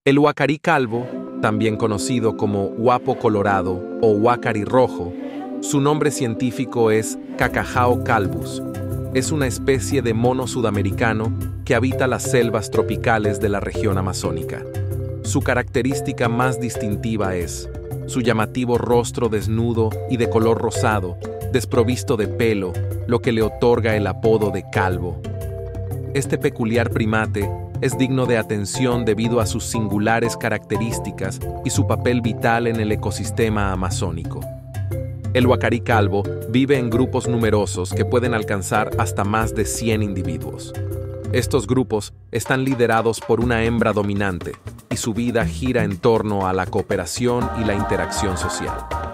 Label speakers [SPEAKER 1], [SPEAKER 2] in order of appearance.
[SPEAKER 1] El huacarí calvo, también conocido como huapo colorado o huacari rojo, su nombre científico es Cacajao calvus. Es una especie de mono sudamericano que habita las selvas tropicales de la región amazónica. Su característica más distintiva es su llamativo rostro desnudo y de color rosado, desprovisto de pelo, lo que le otorga el apodo de calvo. Este peculiar primate es digno de atención debido a sus singulares características y su papel vital en el ecosistema amazónico. El huacarí calvo vive en grupos numerosos que pueden alcanzar hasta más de 100 individuos. Estos grupos están liderados por una hembra dominante y su vida gira en torno a la cooperación y la interacción social.